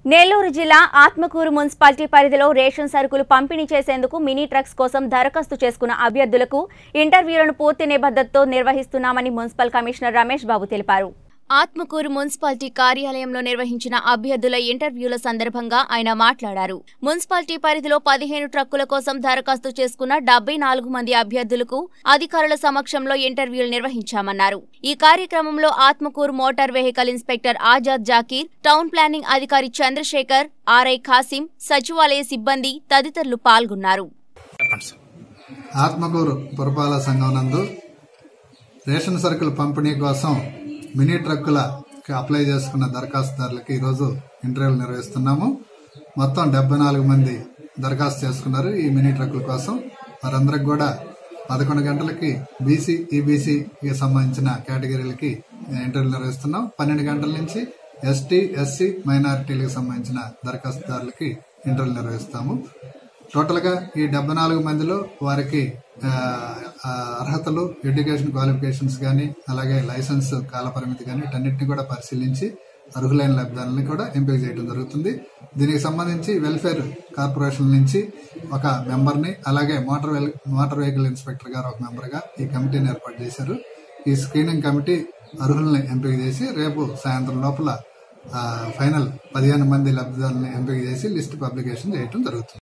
నెల్లూరు జిల్లా ఆత్మకూరు మున్సిపాలిటీ పరిధిలో రేషన్ సరుకులు పంపిణీ చేసేందుకు మినీ ట్రక్స్ కోసం దరఖాస్తు చేసుకున్న అభ్యర్థులకు ఇంటర్వ్యూలను పూర్తి నిబద్ధతతో నిర్వహిస్తున్నామని మున్సిపల్ కమిషనర్ రమేష్ బాబు తెలిపారు. ఆత్మకూరు మున్సిపాలిటీ కార్యాలయంలో నిర్వహించిన అభ్యర్థుల ఇంటర్వ్యూల సందర్భంగా ఆయన మాట్లాడారు. మున్సిపాలిటీ పరిధిలో 15 ట్రక్కుల కోసం దరఖాస్తు చేసుకున్న 74 మంది అభ్యర్థులకు అధికారుల సమక్షంలో ఇంటర్వ్యూలు నిర్వహించామన్నారు. ఈ కార్యక్రమంలో Atmakur motor vehicle inspector Azad Zakir, town planning అధికారి చంద్రశేఖర్, ఆర్ఐ ఖాసిం, సచివాలయ సిబ్బంది తదితరులు పాల్గొన్నారు. ఆత్మకూరు పురపాలక సంఘం నందు రేషన్ సరుకుల పంపిణీ కోసం మినీ ట్రక్కులకి అప్లై చేసుకున్న దరఖాస్తుదారులకి ఈరోజు ఇంటర్వ్యూలు నిర్వహిస్తున్నాము. మొత్తం 74 మంది దరఖాస్తు చేసుకున్నారు ఈ మినీ ట్రక్కుల కోసం. వారందరికి కూడా 11 గంటలకి బీసీ, ఈబీసీకి సంబంధించిన కేటగిరీలకి ఇంటర్వ్యూలు నిర్వహిస్తున్నాం. 12 గంటల నుంచి ఎస్టీ, ఎస్సీ, మైనారిటీలకు సంబంధించిన దరఖాస్తుదారులకి ఇంటర్వ్యూలు నిర్వహిస్తాము. టోటల్ గా ఈ 74 మందిలో వారికి అర్హతలు, ఎడ్యుకేషన్ క్వాలిఫికేషన్స్ గానీ, అలాగే లైసెన్స్ కాల పరిమితి గానీ వీటన్నిటిని కూడా పరిశీలించి అర్హులైన లబ్ధాలను కూడా ఎంపిక చేయడం జరుగుతుంది. దీనికి సంబంధించి వెల్ఫేర్ కార్పొరేషన్ నుంచి ఒక మెంబర్ని, అలాగే మోటార్ వెహికల్ ఇన్స్పెక్టర్ గారు ఒక మెంబర్ గా ఈ కమిటీని ఏర్పాటు చేశారు. ఈ స్క్రీనింగ్ కమిటీ అర్హుల్ని ఎంపిక చేసి రేపు సాయంత్రం లోపల ఫైనల్ 15 మంది లబ్ధిదారులను ఎంపిక చేసి లిస్ట్ పబ్లికేషన్ చేయడం జరుగుతుంది.